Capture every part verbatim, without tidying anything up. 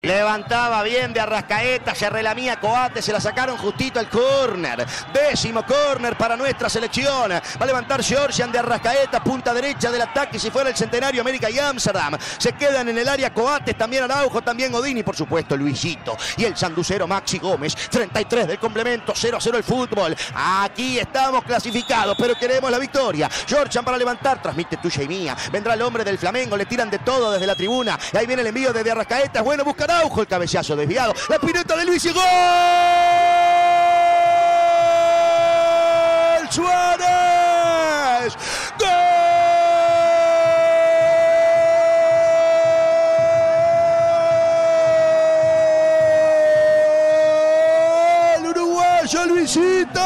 Levantaba bien de Arrascaeta, se relamía Coates, se la sacaron justito el córner. Décimo córner para nuestra selección. Va a levantar Georgian de Arrascaeta, punta derecha del ataque, si fuera el Centenario, América y Ámsterdam. Se quedan en el área Coates, también Araujo, también Odín y por supuesto Luisito. Y el sanducero Maxi Gómez, treinta y tres del complemento, cero a cero el fútbol. Aquí estamos clasificados, pero queremos la victoria. Georgian para levantar, transmite tuya y mía. Vendrá el hombre del Flamengo, le tiran de todo desde la tribuna. Y ahí viene el envío de Arrascaeta, bueno, busca Araujo, el cabezazo desviado, la pirueta de Luis y ¡gol! ¡Suárez! ¡Gol! ¡Uruguayo Luisito!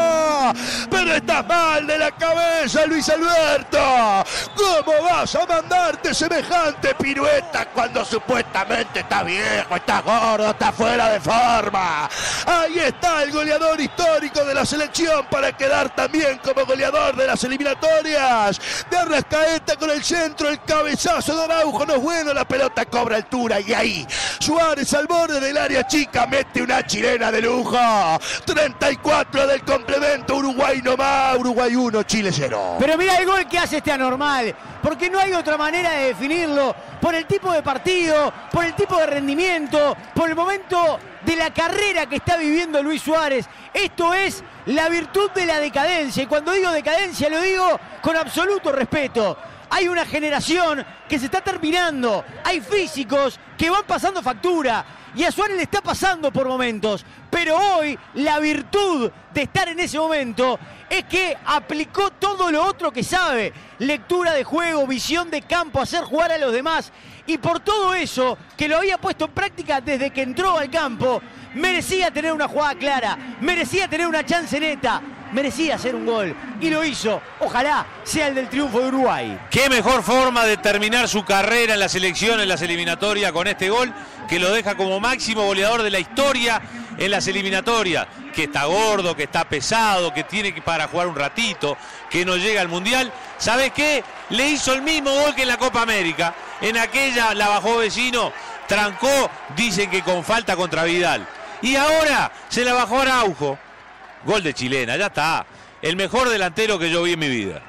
Pero estás mal de la cabeza, Luis Alberto. ¿Cómo vas a mandarte semejante pirueta cuando supuestamente estás viejo, estás gordo, estás fuera de forma? Ahí está el goleador histórico de la selección para quedar también como goleador de las eliminatorias. De Arrascaeta con el centro, el cabezazo de Araujo no es bueno, la pelota cobra altura y ahí Suárez al borde del área chica mete una chilena de lujo. treinta y cuatro del complemento, Uruguay no más, Uruguay uno, Chile cero. Pero mira el gol que hace este anormal, porque no hay otra manera de definirlo, por el tipo de partido, por el tipo de rendimiento, por el momento de la carrera que está viviendo Luis Suárez. Esto es la virtud de la decadencia, y cuando digo decadencia lo digo con absoluto respeto. Hay una generación que se está terminando, hay físicos que van pasando factura, y a Suárez le está pasando por momentos, pero hoy la virtud de estar en ese momento es que aplicó todo lo otro que sabe, lectura de juego, visión de campo, hacer jugar a los demás, y por todo eso, que lo había puesto en práctica desde que entró al campo, merecía tener una jugada clara, merecía tener una chance neta, merecía hacer un gol, y lo hizo. Ojalá sea el del triunfo de Uruguay. Qué mejor forma de terminar su carrera en la selección, en las eliminatorias, con este gol, que lo deja como máximo goleador de la historia en las eliminatorias, que está gordo, que está pesado, que tiene que para jugar un ratito, que no llega al Mundial. ¿Sabes qué? Le hizo el mismo gol que en la Copa América. En aquella la bajó Vecino, trancó, dicen que con falta contra Vidal. Y ahora se la bajó Araujo. Gol de chilena, ya está. El mejor delantero que yo vi en mi vida.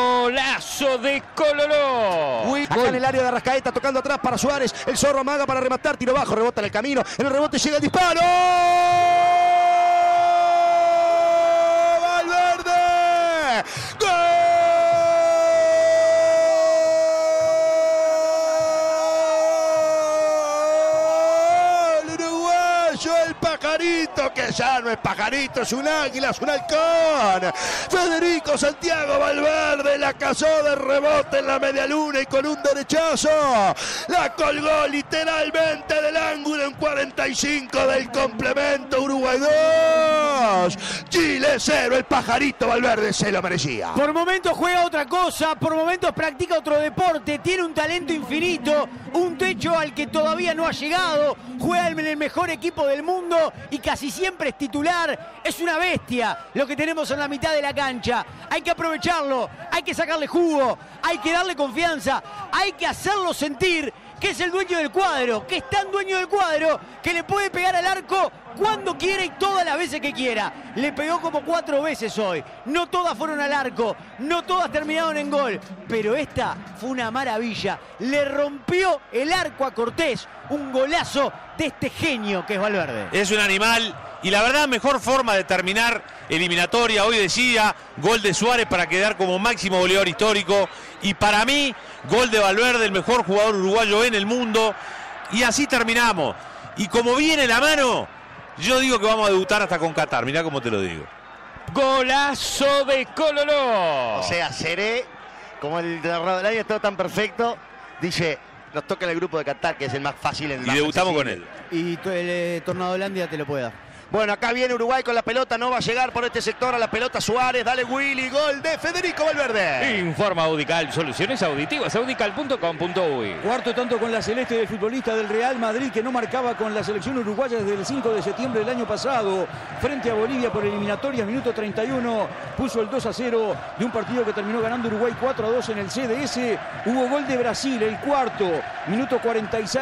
Golazo de Coloró. Uy, acá en el área de Arrascaeta, tocando atrás para Suárez. El Zorro amaga para rematar, tiro bajo, rebota en el camino. En el rebote llega el disparo. ¡Valverde! ¡Gol! El pajarito, que ya no es pajarito, es un águila, es un halcón. Federico Santiago Valverde la cazó de rebote en la media luna y con un derechazo la colgó literalmente del ángulo en cuarenta y cinco del complemento. Uruguay dos, Chile cero. El pajarito Valverde se lo merecía. Por momentos juega otra cosa, por momentos practica otro deporte, tiene un talento infinito, un techo al que todavía no ha llegado, juega en el mejor equipo del mundo y casi siempre es titular. Es una bestia lo que tenemos en la mitad de la cancha. Hay que aprovecharlo, hay que sacarle jugo, hay que darle confianza, hay que hacerlo sentir que es el dueño del cuadro, que es tan dueño del cuadro que le puede pegar al arco cuando quiera y todas las veces que quiera. Le pegó como cuatro veces hoy. No todas fueron al arco, no todas terminaron en gol, pero esta fue una maravilla. Le rompió el arco a Cortés. Un golazo de este genio que es Valverde. Es un animal y la verdad mejor forma de terminar eliminatoria. Hoy decía gol de Suárez para quedar como máximo goleador histórico, y para mí gol de Valverde, el mejor jugador uruguayo en el mundo, y así terminamos. Y como viene la mano, yo digo que vamos a debutar hasta con Qatar. Mirá cómo te lo digo. Golazo de Coloró. O sea, seré como el de Radolay, todo tan perfecto. Dice, nos toca en el grupo de Qatar, que es el más fácil en el Y debutamos con él. Y el eh, Tornado Holandia te lo puede dar. Bueno, acá viene Uruguay con la pelota, no va a llegar por este sector a la pelota Suárez, dale Willy, gol de Federico Valverde. Informa Audical, soluciones auditivas, audical punto com punto uy. Cuarto tanto con la celeste del futbolista del Real Madrid, que no marcaba con la selección uruguaya desde el cinco de septiembre del año pasado, frente a Bolivia por eliminatorias, minuto treinta y uno, puso el dos a cero de un partido que terminó ganando Uruguay cuatro a dos en el C D S. Hubo gol de Brasil, el cuarto, minuto cuarenta y seis,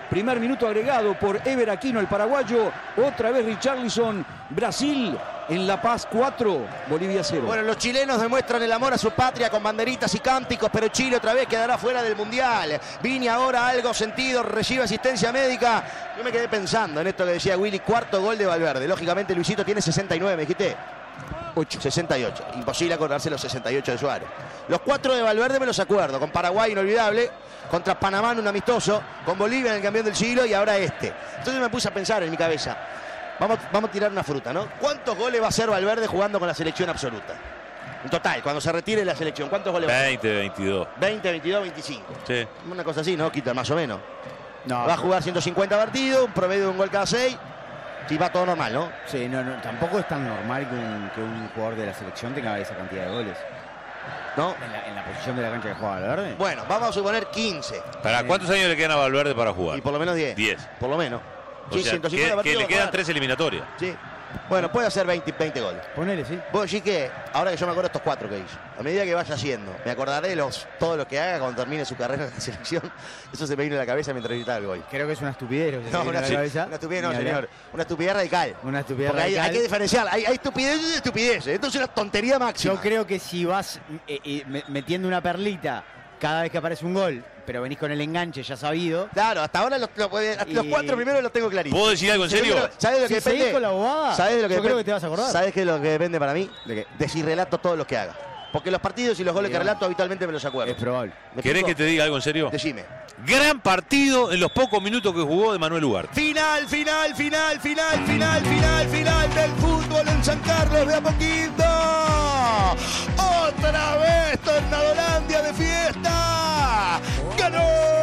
Primer minuto agregado por Ever Aquino, el paraguayo. Otra vez Richarlison. Brasil en La Paz cuatro, Bolivia cero. Bueno, los chilenos demuestran el amor a su patria con banderitas y cánticos, pero Chile otra vez quedará fuera del Mundial. Vini ahora algo sentido, recibe asistencia médica. Yo me quedé pensando en esto que decía Willy, cuarto gol de Valverde. Lógicamente Luisito tiene sesenta y nueve, me dijiste. ocho. sesenta y ocho. Imposible acordarse los sesenta y ocho de Suárez. Los cuatro de Valverde me los acuerdo. Con Paraguay inolvidable, contra Panamá en un amistoso, con Bolivia en el campeón del siglo y ahora este. Entonces me puse a pensar en mi cabeza. Vamos, vamos a tirar una fruta, ¿no? ¿Cuántos goles va a hacer Valverde jugando con la selección absoluta? En total, cuando se retire la selección, ¿cuántos goles va a hacer? veinte, veintidós. veinte, veintidós, veinticinco. Sí. Una cosa así, ¿no? Quita más o menos. No, Va a jugar ciento cincuenta partidos, un promedio de un gol cada seis. Y va todo normal, ¿no? Sí, no, no, tampoco es tan normal que un, que un jugador de la selección tenga esa cantidad de goles. ¿No? En la, en la posición de la cancha que juega Valverde. Bueno, vamos a suponer quince. ¿Para cuántos años le quedan a Valverde para jugar? Y por lo menos diez. diez. Por lo menos. O Sí, sea, ciento que, cincuenta que partidos le va a quedan jugar. tres eliminatorias. Sí. Bueno, puede hacer veinte, veinte goles. Ponele, sí. Vos decís que, ahora que yo me acuerdo de estos cuatro que hizo, a medida que vaya haciendo, me acordaré de los, todo lo que haga cuando termine su carrera en la selección. Eso se me vino a la cabeza mientras gritaba el gol. Creo que es una estupidez. lo que se No, viene una, a la sí, cabeza. una estupidez no, Ni hablar. señor. Una estupidez radical. Una estupidez Porque hay, radical. hay que diferenciar. Hay, hay estupidez y estupidez. Esto es una tontería máxima. Yo creo que si vas eh, eh, me- metiendo una perlita cada vez que aparece un gol, pero venís con el enganche ya sabido. Claro, hasta ahora los, los, los Y- cuatro primeros los tengo claritos. ¿Puedo decir algo en serio? Primero, ¿sabes de lo que Si depende? seguís con la bobada, ¿Sabes de lo que yo creo depende? que te vas a acordar. ¿Sabes qué es lo que depende para mí? ¿De qué? De si relato todos los que haga. Porque los partidos y los goles que Digamos. relato habitualmente me los acuerdo. Es probable. ¿Me ¿Querés explico? que te diga algo en serio? Decime. Gran partido en los pocos minutos que jugó de Manuel Ugarte. Final, final, final, final, final, final, final del fútbol en San Carlos de Apoquindo. Otra vez Tornadolandia de fiesta. Ganó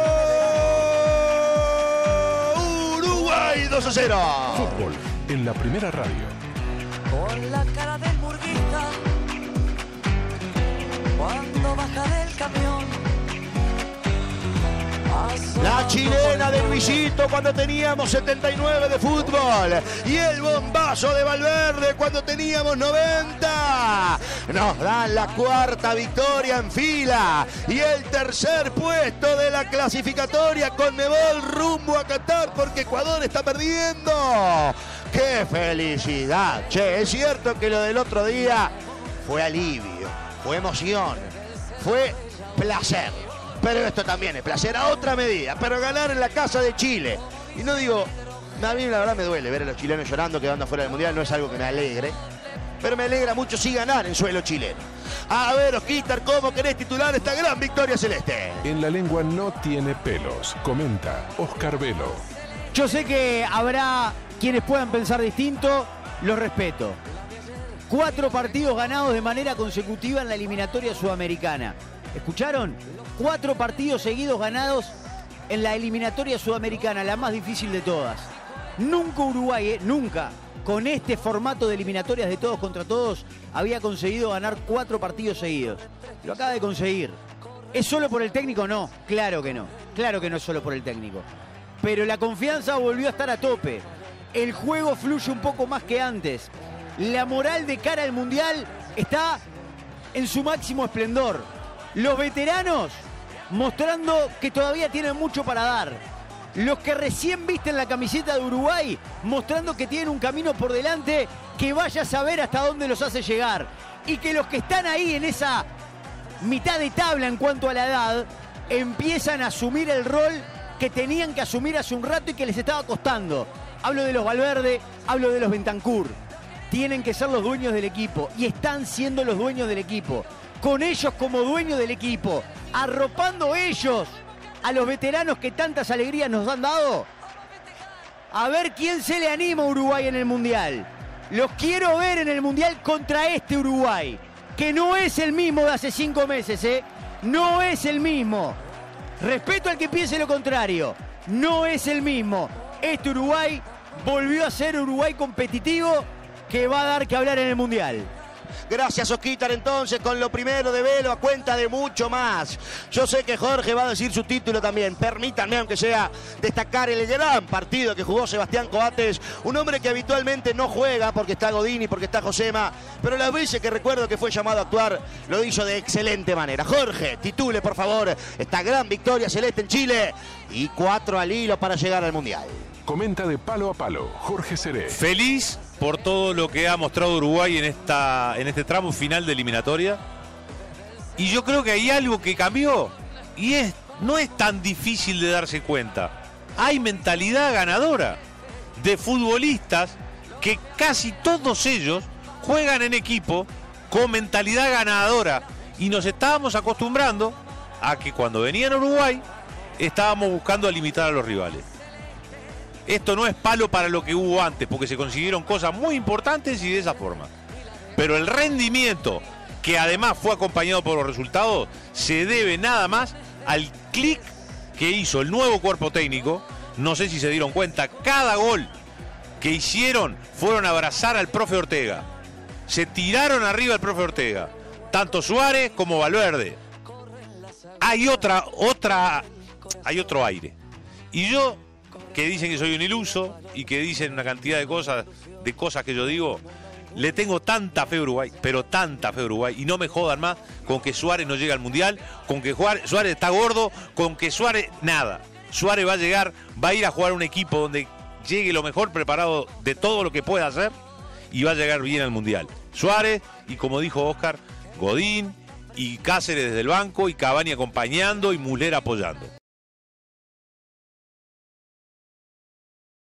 Uruguay dos a cero. Fútbol en la primera radio. Con la cara del murguista cuando baja del camión. La chilena de Luisito cuando teníamos setenta y nueve de fútbol. Y el bombazo de Valverde cuando teníamos noventa. Nos dan la cuarta victoria en fila. Y el tercer puesto de la clasificatoria con Conmebol rumbo a Qatar porque Ecuador está perdiendo. ¡Qué felicidad! Che, es cierto que lo del otro día fue alivio, fue emoción, fue placer. Pero esto también es placer a otra medida. Pero ganar en la casa de Chile. Y no digo, a mí la verdad me duele ver a los chilenos llorando quedando afuera del Mundial. No es algo que me alegre. Pero me alegra mucho sí ganar en suelo chileno. A ver, Osquitar, ¿cómo querés titular esta gran victoria celeste? En la lengua no tiene pelos. Comenta Oscar Velo. Yo sé que habrá quienes puedan pensar distinto, los respeto. Cuatro partidos ganados de manera consecutiva en la eliminatoria sudamericana. ¿Escucharon? Cuatro partidos seguidos ganados en la eliminatoria sudamericana, la más difícil de todas. Nunca Uruguay, eh, nunca, con este formato de eliminatorias de todos contra todos, había conseguido ganar cuatro partidos seguidos. Lo acaba de conseguir. ¿Es solo por el técnico? No, claro que no. Claro que no es solo por el técnico. Pero la confianza volvió a estar a tope. El juego fluye un poco más que antes. La moral de cara al Mundial está en su máximo esplendor. Los veteranos mostrando que todavía tienen mucho para dar. Los que recién visten la camiseta de Uruguay mostrando que tienen un camino por delante que vaya a saber hasta dónde los hace llegar. Y que los que están ahí en esa mitad de tabla en cuanto a la edad empiezan a asumir el rol que tenían que asumir hace un rato y que les estaba costando. Hablo de los Valverde, hablo de los Bentancur. Tienen que ser los dueños del equipo y están siendo los dueños del equipo. Con ellos como dueños del equipo, arropando ellos a los veteranos que tantas alegrías nos han dado. A ver quién se le anima a Uruguay en el Mundial. Los quiero ver en el Mundial contra este Uruguay, que no es el mismo de hace cinco meses, ¿eh? No es el mismo. Respeto al que piense lo contrario. No es el mismo. Este Uruguay volvió a ser Uruguay competitivo que va a dar que hablar en el Mundial. Gracias, Osquitar, entonces, con lo primero de Velo a cuenta de mucho más. Yo sé que Jorge va a decir su título también. Permítanme, aunque sea, destacar el gran partido que jugó Sebastián Coates, un hombre que habitualmente no juega porque está Godín y porque está Josema, pero las veces que recuerdo que fue llamado a actuar, lo hizo de excelente manera. Jorge, titule, por favor, esta gran victoria celeste en Chile y cuatro al hilo para llegar al Mundial. Comenta de Palo a Palo, Jorge Seré. Feliz por todo lo que ha mostrado Uruguay en, esta, en este tramo final de eliminatoria. Y yo creo que hay algo que cambió y es, no es tan difícil de darse cuenta. Hay mentalidad ganadora de futbolistas que casi todos ellos juegan en equipo con mentalidad ganadora. Y nos estábamos acostumbrando a que cuando venían a Uruguay estábamos buscando limitar a los rivales. Esto no es palo para lo que hubo antes, porque se consiguieron cosas muy importantes y de esa forma. Pero el rendimiento, que además fue acompañado por los resultados, se debe nada más al clic que hizo el nuevo cuerpo técnico. No sé si se dieron cuenta, cada gol que hicieron fueron a abrazar al profe Ortega. Se tiraron arriba al profe Ortega, tanto Suárez como Valverde. Hay otra, otra, hay otro aire. Y yo, que dicen que soy un iluso y que dicen una cantidad de cosas, de cosas que yo digo, le tengo tanta fe a Uruguay, pero tanta fe a Uruguay, y no me jodan más con que Suárez no llega al Mundial, con que Suárez está gordo, con que Suárez, nada. Suárez va a llegar, va a ir a jugar un equipo donde llegue lo mejor preparado de todo lo que pueda hacer y va a llegar bien al Mundial. Suárez, y como dijo Oscar, Godín y Cáceres desde el banco y Cavani acompañando y Muslera apoyando.